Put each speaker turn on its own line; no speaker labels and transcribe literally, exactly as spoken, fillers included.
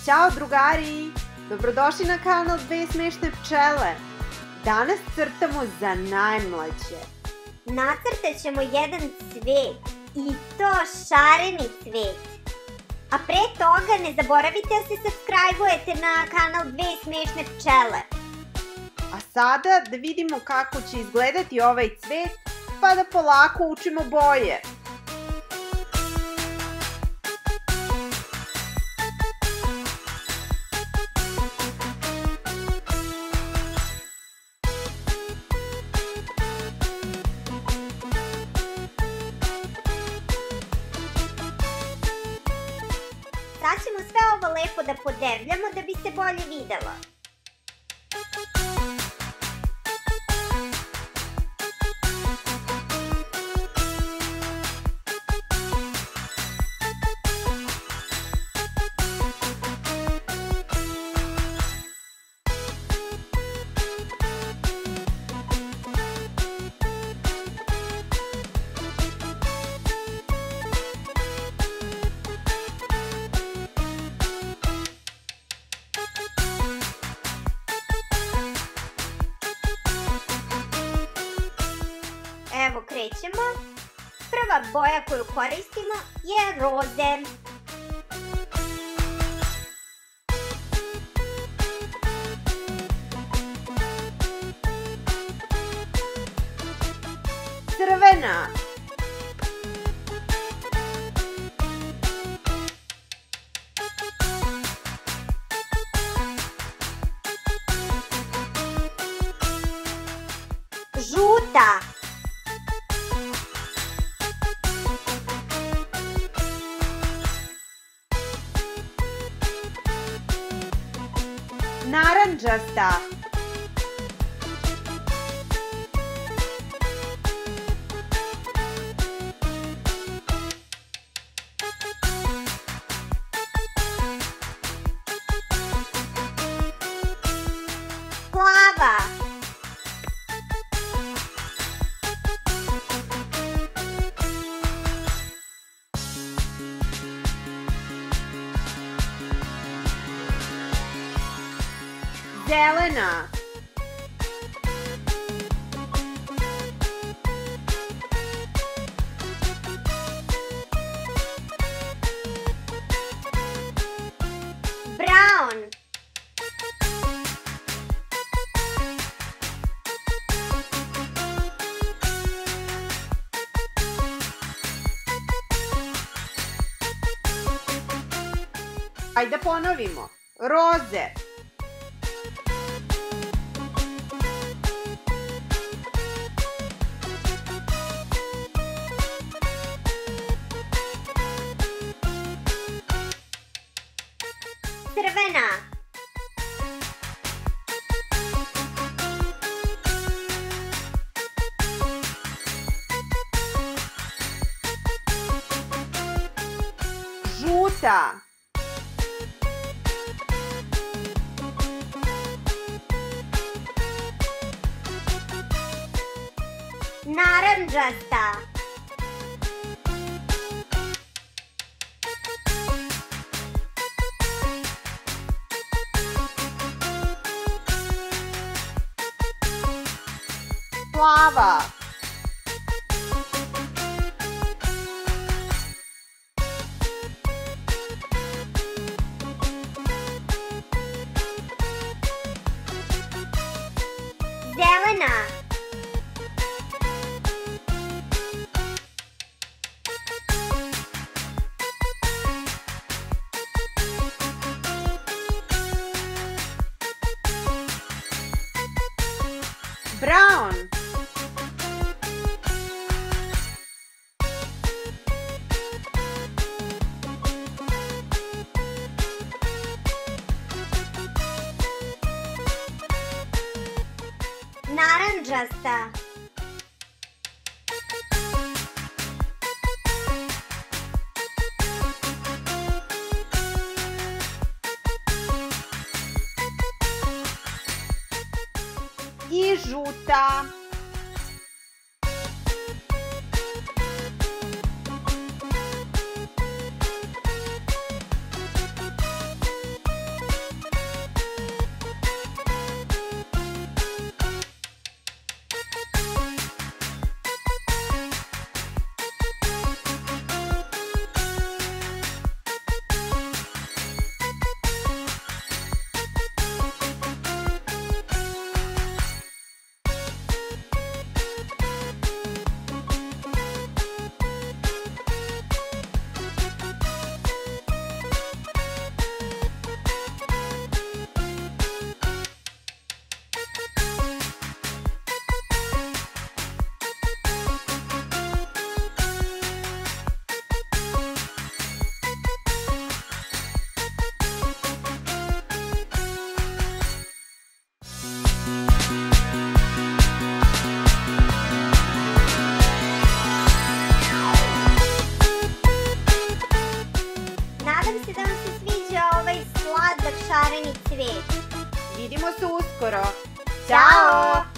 Ćao drugari! Dobrodošli na kanal Dve smešne pčele. Danas crtamo za najmlađe.
Nacrtat ćemo jedan cvet, i to šareni cvet. A pre toga ne zaboravite da se subscribe-ujete na kanal Dve smešne pčele.
A sada da vidimo kako će izgledati ovaj cvet, pa da polako učimo boje.
Sad ćemo sve ovo lepo da podebljamo da bi se bolje videlo. Evo krećemo. Prva boja koju koristimo je roze.
Crvena.
Žuta.
Narandžasta.
Plava.
Zelena.
Brown.
Ajde da ponovimo. Roze.
Crvena.
Žuta.
Narandžasta.
Plava.
Zelena.
Brown.
Narandžasta.
I žuta.
šareni cvet.
Vidimo se uskoro.
Ćao!